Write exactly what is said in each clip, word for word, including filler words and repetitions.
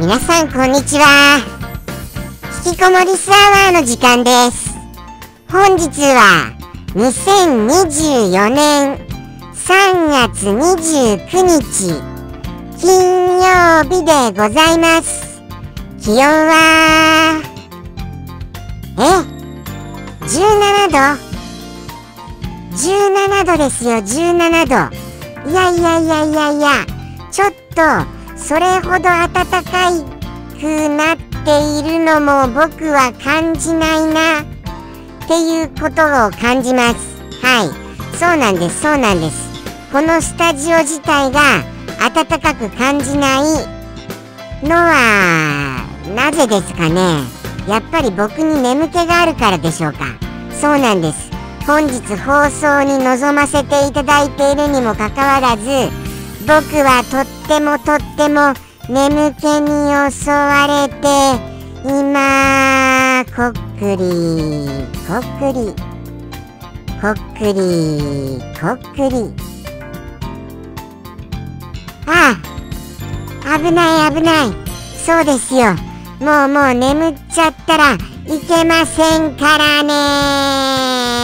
皆さんこんにちは。引きこもりスアワーの時間です。本日はにせんにじゅうよねんさんがつにじゅうくにち金曜日でございます。気温はえじゅうななどじゅうななどですよ。じゅうななど。いやいやいやいやいや、ちょっとそれほど暖かくなっているのも僕は感じないなっていうことを感じます。はい、そうなんです、そうなんです。このスタジオ自体が暖かく感じないのはなぜですかね。やっぱり僕に眠気があるからでしょうか。そうなんです。本日放送に臨ませていただいているにもかかわらず、僕はとってもとっても眠気に襲われて今こっくりこっくりこっくりこっくりああ、危ない危ない。そうですよ。もうもう眠っちゃったらいけませんからね。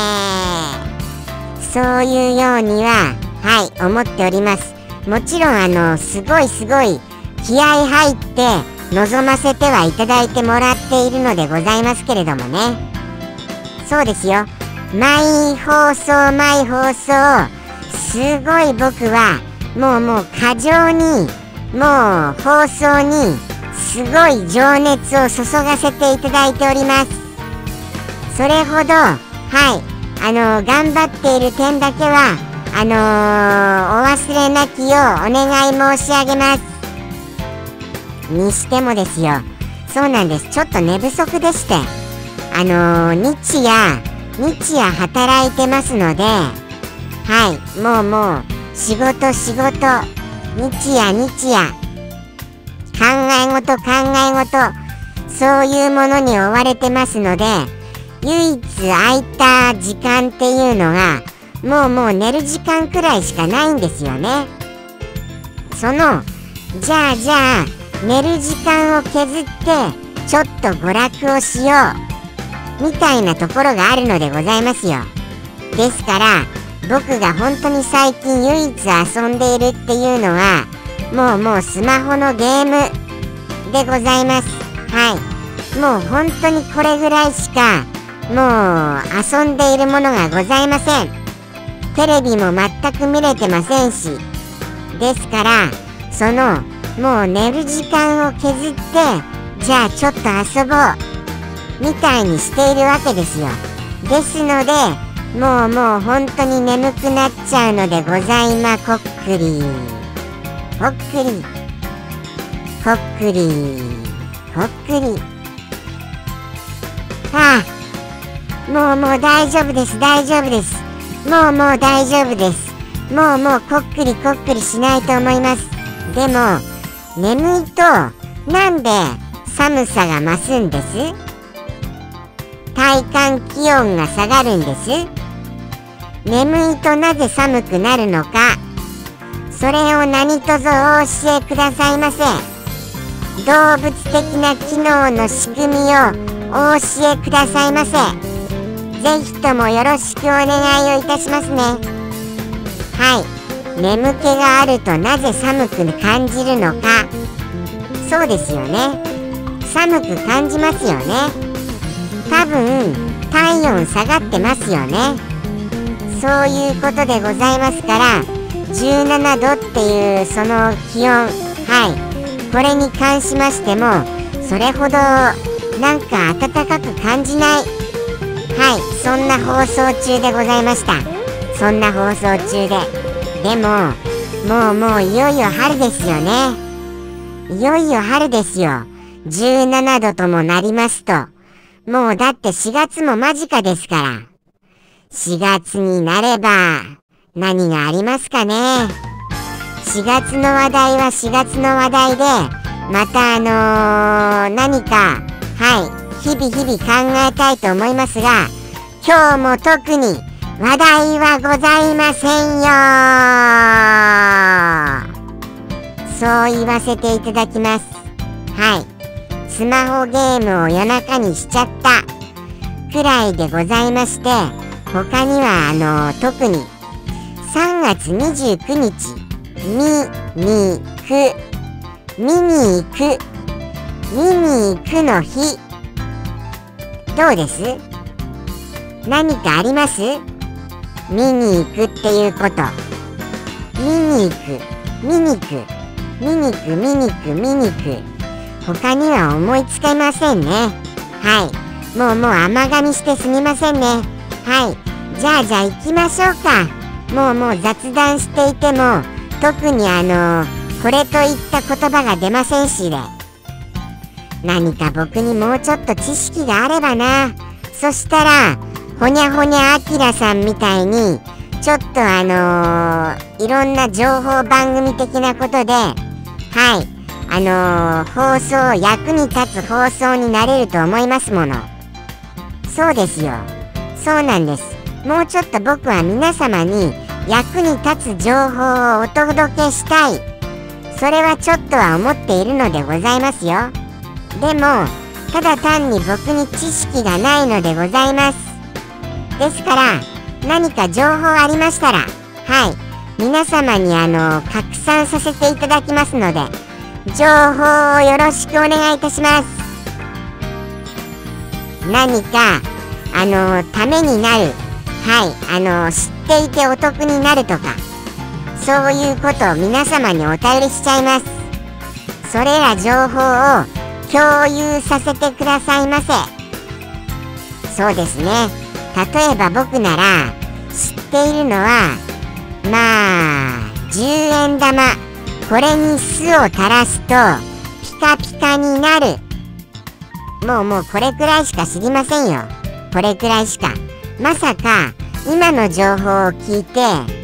そういうようにははい思っております。もちろんあのすごいすごい気合入って臨ませてはいただいてもらっているのでございますけれどもね。そうですよ。毎放送毎放送すごい僕はもうもう過剰にもう放送にすごい情熱を注がせていただいております。それほどはいあのー、頑張っている点だけはあのー、お忘れなきようお願い申し上げます。にしてもですよ、そうなんです。ちょっと寝不足でしてあのー、日夜日夜働いてますので、はいもうもう仕事仕事日夜日夜考え事考え事そういうものに追われてますので、唯一空いた時間っていうのがもうもう寝る時間くらいしかないんですよね。そのじゃあじゃあ寝る時間を削ってちょっと娯楽をしようみたいなところがあるのでございますよ。ですから僕が本当に最近唯一遊んでいるっていうのはもうもうスマホのゲームでございます。はい、もう本当にこれぐらいしかもう遊んでいるものがございません。テレビも全く見れてませんし、ですからそのもう寝る時間を削ってじゃあちょっと遊ぼうみたいにしているわけですよ。ですのでもうもう本当に眠くなっちゃうのでございまこっくりこっくりこっくりこっくりああ、もうもう大丈夫です大丈夫です。もうもう大丈夫です。もうもうこっくりこっくりしないと思います。でも眠いとなんで寒さが増すんです？体感気温が下がるんです。眠いとなぜ寒くなるのか、それを何卒お教えくださいませ。動物的な機能の仕組みをお教えくださいませ。ぜひともよろしくお願いをいたしますね。はい、眠気があるとなぜ寒く感じるのか。そうですよね、寒く感じますよね。多分体温下がってますよね。そういうことでございますから、じゅうななどっていうその気温、はいこれに関しましてもそれほどなんか暖かく感じない、はいそんな放送中でございました。そんな放送中ででももうもういよいよ春ですよね。いよいよ春ですよ。じゅうななどともなりますと、もうだってしがつも間近ですから。しがつになれば何がありますかね。しがつの話題はしがつの話題でまたあのー、何かはい日々日々考えたいと思いますが、今日も特に話題はございませんよ。そう言わせていただきます。 はい、スマホゲームを夜中にしちゃったくらいでございまして、他にはあの特にさんがつにじゅうくにち見に行く見に行く見に行くの日、どうです？何かあります？見に行くっていうこと。見に行く見に行く見に行く見に行く見に行く、他には思いつかませんね。はい、もうもう甘噛みしてすみませんね。はい、じゃあじゃあ行きましょうか。もうもう雑談していても特にあのこれといった言葉が出ませんしで、何か僕にもうちょっと知識があればな。そしたらほにゃほにゃあきらさんみたいにちょっとあのー、いろんな情報番組的なことで、はい、あのー、放送役に立つ放送になれると思いますもの。そうですよ、そうなんです。もうちょっと僕は皆様に役に立つ情報をお届けしたい、それはちょっとは思っているのでございますよ。でもただ単に僕に知識がないのでございます。ですから何か情報ありましたら、はい、皆様にあの拡散させていただきますので、情報をよろしくお願いいたします。何かあのためになる、はい、あの知っていてお得になるとか、そういうことを皆様にお便りしちゃいます。それら情報を共有させてくださいませ。そうですね、例えば僕なら知っているのは、まあじゅうえん玉、これに酢を垂らすとピカピカになる。もうもうこれくらいしか知りませんよ。これくらいしか。まさか今の情報を聞いて、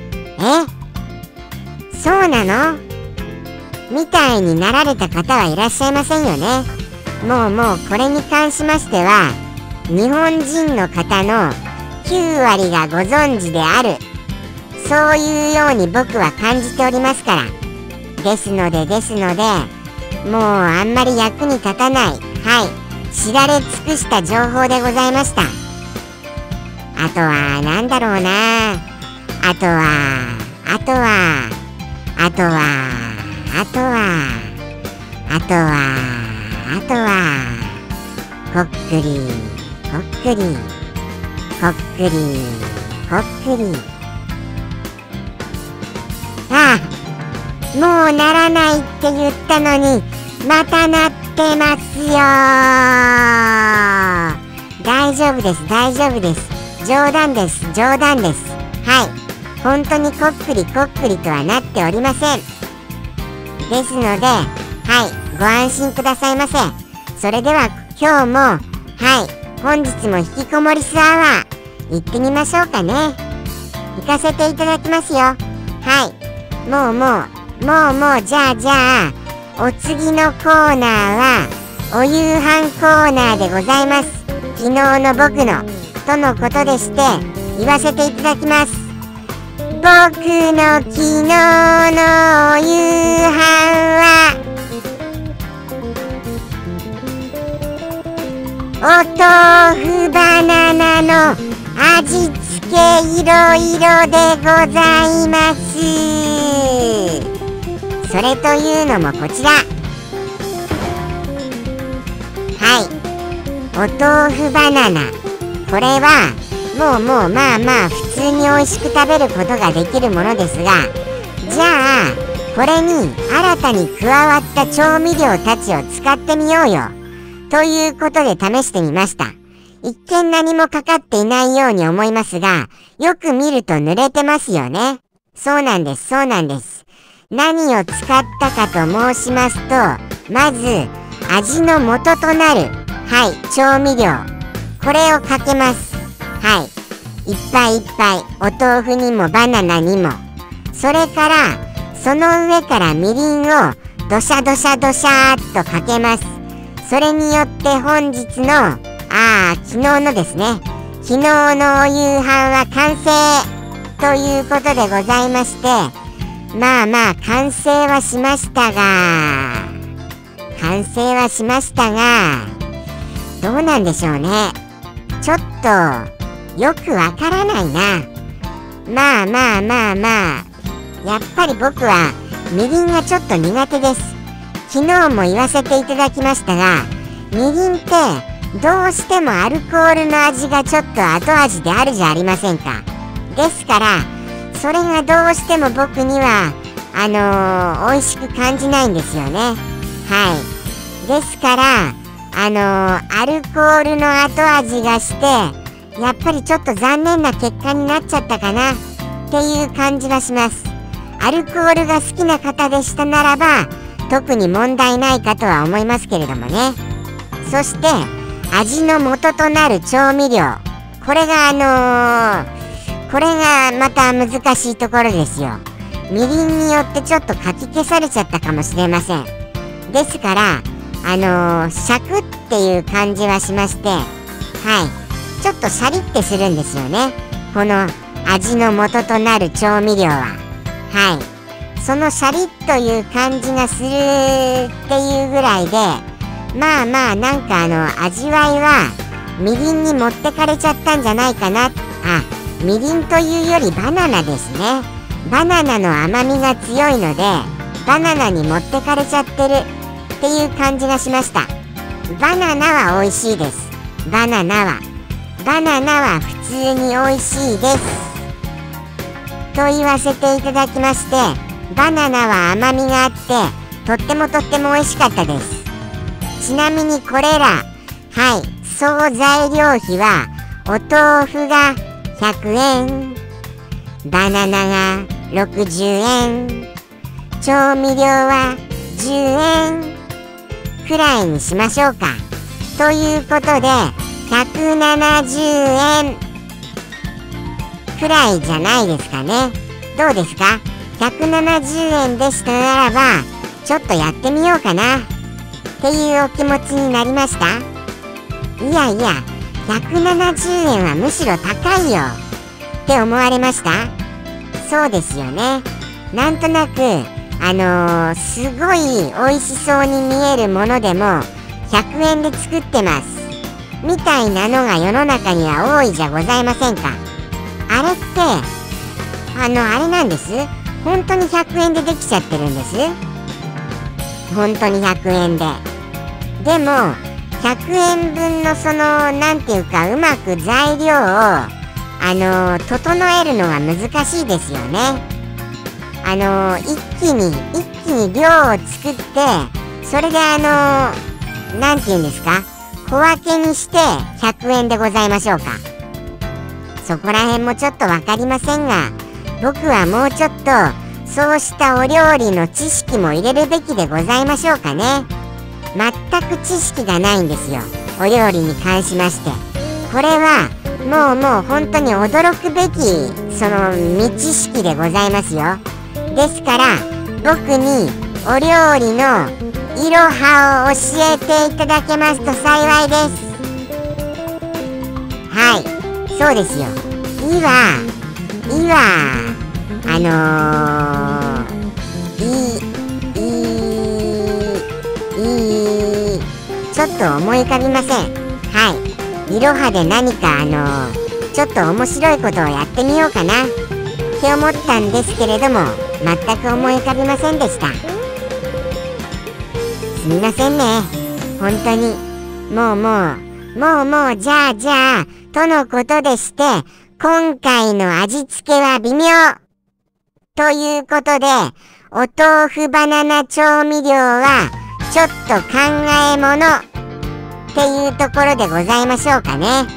え、そうなのみたいになられた方はいらっしゃいませんよね。もうもうこれに関しましては日本人の方のきゅうわりがご存知である、そういうように僕は感じておりますから。ですのでですのでもうあんまり役に立たない、はい、知られ尽くした情報でございました。あとはなんだろうな、あとはあとはあとはあとはあとはあとはこっくりこっくりこっくりこっくり、ああ、もうならないって言ったのにまたなってますよ。大丈夫です大丈夫です、冗談です冗談です。はい、本当にこっくりこっくりとはなっておりません。ですので、はい、ご安心くださいませ。それでは今日も、はい、本日も引きこもりスアワー行ってみましょうかね。行かせていただきますよ。はい、もうもうもうもうじゃあじゃあお次のコーナーはお夕飯コーナーでございます。昨日の僕のとのことでして言わせていただきます。僕の昨日のお夕飯はお豆腐バナナの味付けいろいろでございます。それというのもこちら、はい、お豆腐バナナ、これはもうもうまあまあ普通に美味しく食べることができるものですが、じゃあこれに新たに加わった調味料たちを使ってみようよということで試してみました。一見何もかかっていないように思いますが、よく見ると濡れてますよね。そうなんですそうなんです。何を使ったかと申しますと、まず味の元となる、はい、調味料、これをかけます。はい、いっぱいいっぱい、お豆腐にもバナナにも。それからその上からみりんをドシャドシャドシャーっとかけます。それによって本日のああ昨日のですね、昨日のお夕飯は完成ということでございまして、まあまあ完成はしましたが、 完成はしましたが、どうなんでしょうね。ちょっとよくわからないな。まあまあまあまあ、やっぱり僕はみりんがちょっと苦手です。昨日も言わせていただきましたが、みりんってどうしてもアルコールの味がちょっと後味であるじゃありませんか。ですからそれがどうしても僕にはあのー、美味しく感じないんですよね。はい。ですからあのー、アルコールの後味がしてやっぱりちょっと残念な結果になっちゃったかなっていう感じがします。アルコールが好きな方でしたならば特に問題ないかとは思いますけれどもね。そして味の元となる調味料、これがあのー、これがまた難しいところですよ。みりんによってちょっとかき消されちゃったかもしれません。ですからあのー、シャクっていう感じはしまして、はい、ちょっとシャリってするんですよね、この味の元となる調味料は。はい、そのシャリッという感じがするっていうぐらいで、まあまあなんかあの味わいはみりんに持ってかれちゃったんじゃないかな。あ、みりんというよりバナナですね。バナナの甘みが強いのでバナナに持ってかれちゃってるっていう感じがしました。バナナは美味しいです。バナナはバナナは普通に美味しいですと言わせていただきまして、バナナは甘みがあってとってもとっても美味しかったです。ちなみにこれら、はい、総材料費はお豆腐がひゃくえん、バナナがろくじゅうえん、調味料はじゅうえんくらいにしましょうか。ということでひゃくななじゅうえんくらいじゃないですかね。どうですか？ひゃくななじゅうえんでしたならばちょっとやってみようかなっていうお気持ちになりました。いやいやひゃくななじゅうえんはむしろ高いよって思われました？そうですよね。なんとなくあのー、すごい美味しそうに見えるものでもひゃくえんで作ってますみたいなのが世の中には多いじゃございませんか。あれってあのあれなんです。本当にひゃくえんでできちゃってるんです。本当にひゃくえんで。でもひゃくえんぶんのそのなんていうかうまく材料をあの整えるのが難しいですよね。あの一気に一気に量を作ってそれであのなんていうんですか小分けにしてひゃくえんでございましょうか。そこら辺もちょっと分かりませんが僕はもうちょっとそうしたお料理の知識も入れるべきでございましょうかね。全く知識がないんですよ、お料理に関しまして。これはもうもう本当に驚くべきその未知識でございますよ。ですから僕にお料理のいろはを教えていただけますと幸いです。はい、そうですよ。いは、いはあのー、い、い、い、ちょっと思い浮かびません。はい、いろはで何かあのー、ちょっと面白いことをやってみようかなって思ったんですけれども全く思い浮かびませんでした。すみませんね、本当に。もうもうもうもうじゃあじゃあとのことでして、今回の味付けは微妙ということでお豆腐バナナ調味料はちょっと考えものっていうところでございましょうかね。はい、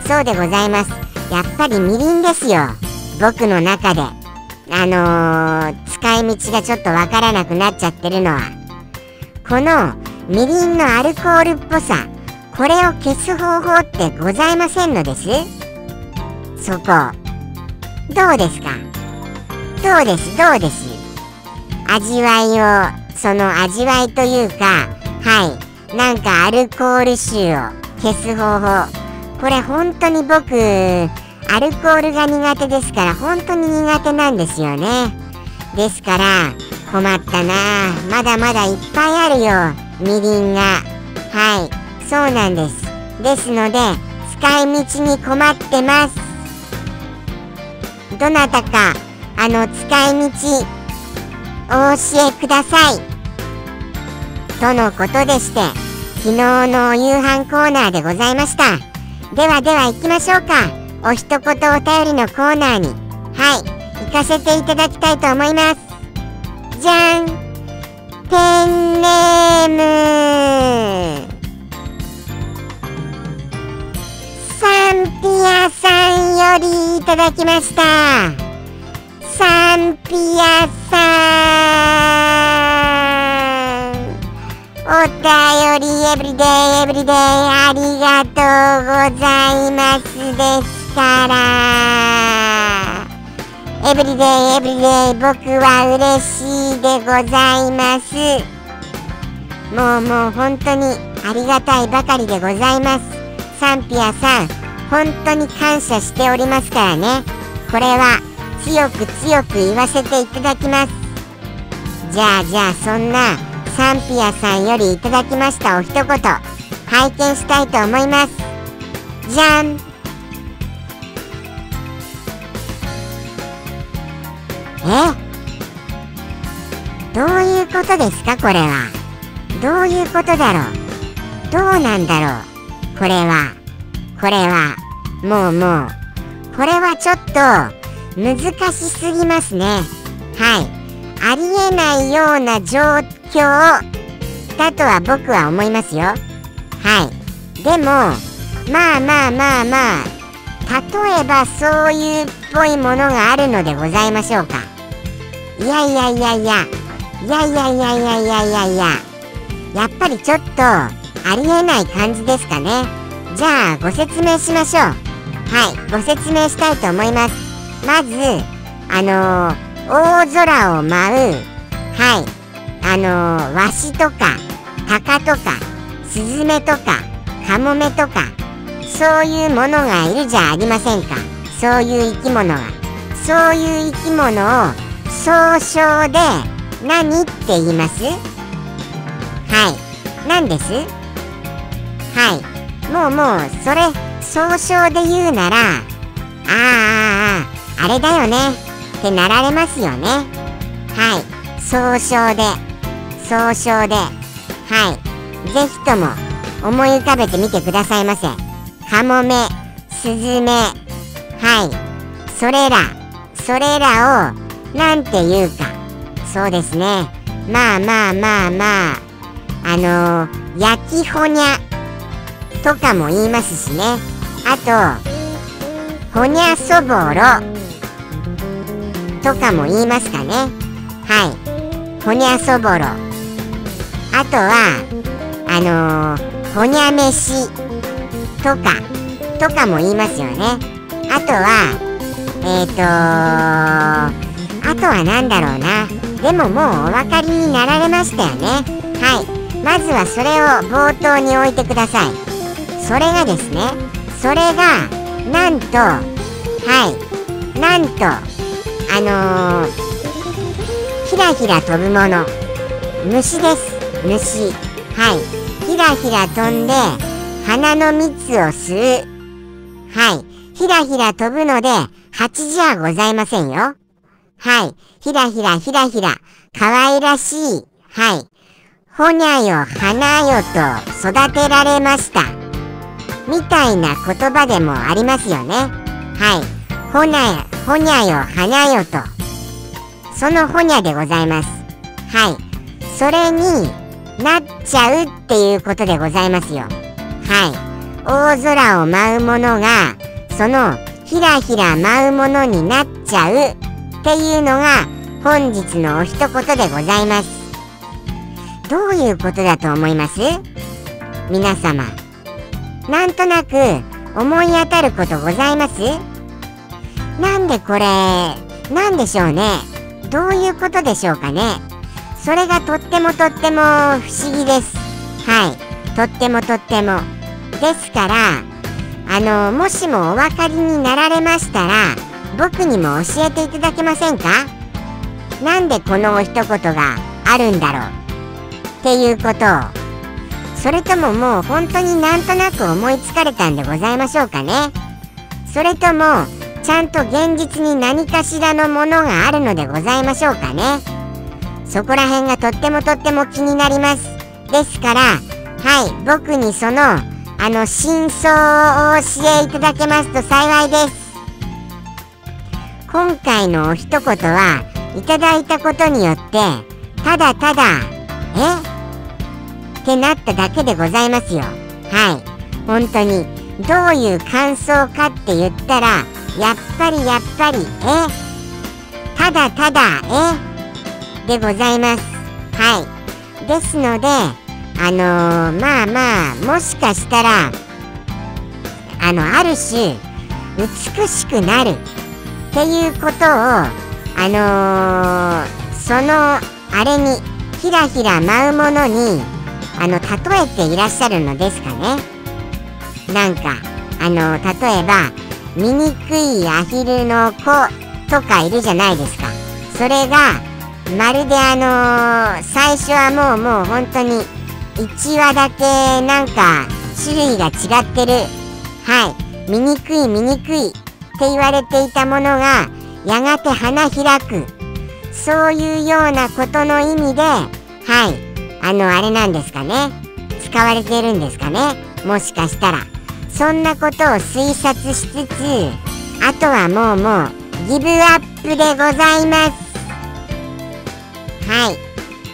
そうでございます。やっぱりみりんですよ、僕の中であのー、使い道がちょっとわからなくなっちゃってるのはこのみりんのアルコールっぽさ、これを消す方法ってございませんのです。そこどうですか？どうですどうです、味わいをその味わいというか、はい、なんかアルコール臭を消す方法、これ本当に僕アルコールが苦手ですから本当に苦手なんですよね。ですから困ったな。まだまだいっぱいあるよ、みりんが。はい、そうなんです。ですので使い道に困ってます。どなたかあの使い道お教えくださいとのことでして、昨日のお夕飯コーナーでございました。ではでは行きましょうか。お一言お便りのコーナーに、はい、行かせていただきたいと思います。じゃん、ペンネームサンピアさんよりいただきました。サンピアさん、お便りエブリデイエブリデイありがとうございますですから、エブリデイエブリデイ僕は嬉しいでございます。もうもう本当にありがたいばかりでございます。サンピアさん、本当に感謝しておりますからね。これは強く強く言わせていただきます。じゃあじゃあそんなサンピアさんよりいただきましたお一言、拝見したいと思います。じゃん。え、どういうことですかこれは。どういうことだろう。どうなんだろうこれは。これはもうもうこれはちょっと難しすぎますね。はい、ありえないような状況だとは僕は思いますよ。はい、でもまあまあまあまあ、例えばそういうっぽいものがあるのでございましょうか。いやいやいやいやいやいやいやいやいやいやいや、やっぱりちょっとありえない感じですかね。じゃあご説明しましょう。はい、ご説明したいと思います。まずあのー、大空を舞う、はい、あのー、ワシとかタカとかスズメとかカモメとか、そういうものがいるじゃありませんか。そういう生き物が、そういう生き物を総称で何って言います？はい、何です？はい、もうもうそれ総称で言うなら、あーあーあーあれだよねってなられますよね。はい、総称で総称で、はい、ぜひとも思い浮かべてみてくださいませ。カモメ、スズメ、はい、それらそれらをなんていうか、そうですね、まあまあまあまあ、あのー、焼きほにゃとかも言いますしね。あとほにゃそぼろとかも言いますかね。はい、ほにゃそぼろ。あとはあのー、ほにゃ飯とかとかも言いますよね。あとはえーとーあとはなんだろうな。でももうお分かりになられましたよね。はい、まずはそれを冒頭に置いてください。それがですね、それがなんと、はい、なんとあのー、ひらひら飛ぶもの、虫です。虫。はい、ひらひら飛んで花の蜜を吸う。はい、ひらひら飛ぶので蜂じゃございませんよ。はい、ひらひらひらひらかわいらしい、はい、ほにゃよ花よと育てられましたみたいな言葉でもありますよね。はい、ほにゃほにゃよ花よと、そのほにゃでございます。はい、それになっちゃうっていうことでございますよ。はい、大空を舞うものがそのひらひら舞うものになっちゃうっていうのが本日のお一言でございます。どういうことだと思います？皆様、なんとなく思い当たることございます？なんでこれ、なんでしょうね。どういうことでしょうかね。それがとってもとっても不思議です。はい、とってもとってもですから、あのもしもお分かりになられましたら僕にも教えていただけませんか？ なんでこの一言があるんだろうっていうことを、それとももう本当になんとなく思いつかれたんでございましょうかね。それともちゃんと現実に何かしらのものがあるのでございましょうかね。そこら辺がとってもとっても気になります。ですから、はい、僕にそのあの真相をお教えいただけますと幸いです。今回のお一言はいただいたことによってただただえってなっただけでございますよ。はい、本当にどういう感想かって言ったら、やっぱりやっぱりえただただえでございます。はい、ですのであのー、まあまあもしかしたらあのある種美しくなるっていうことをあのー、そのあれにひらひら舞うものにあの例えていらっしゃるのですかね。なんかあの例えば醜いアヒルの子とかいるじゃないですか。それがまるであのー、最初はもうもう本当にいちわだけなんか種類が違ってる、はい、醜い醜いって言われていたものがやがて花開く、そういうようなことの意味で、はい、あのあれなんですかね、使われているんですかね、もしかしたら。そんなことを推察しつつ、あとはもうもうギブアップでございます。はい、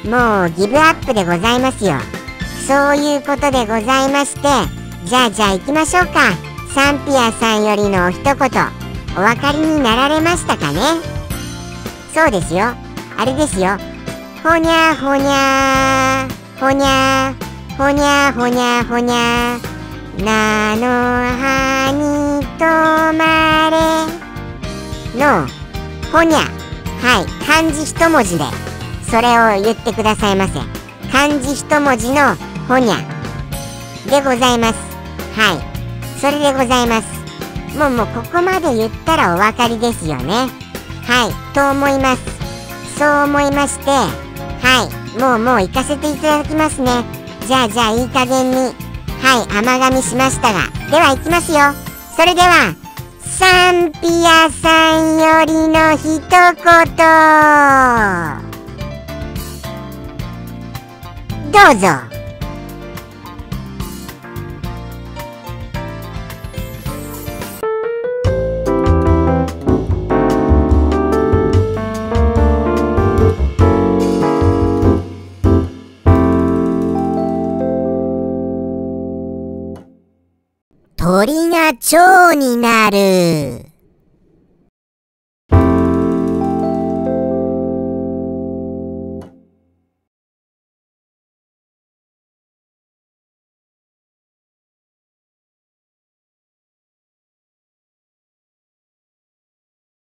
もうギブアップでございますよ。そういうことでございまして、じゃあじゃあ行きましょうか。サンピアさんよりのお一言お分かりになられましたかね。そうですよ、あれですよ。ほにゃほにゃほにゃほにゃほにゃほにゃ菜の葉に止まれのほにゃ、はい、漢字一文字でそれを言ってくださいませ。漢字一文字のほにゃでございます。はい、それでございます。もうもうここまで言ったらお分かりですよね。はい、と思います。そう思いまして、はい、もうもう行かせていただきますね。じゃあじゃあいい加減に、はい、甘噛みしましたが、では行きますよ。それではサンピアさんよりの一言どうぞ。鳥が蝶になる。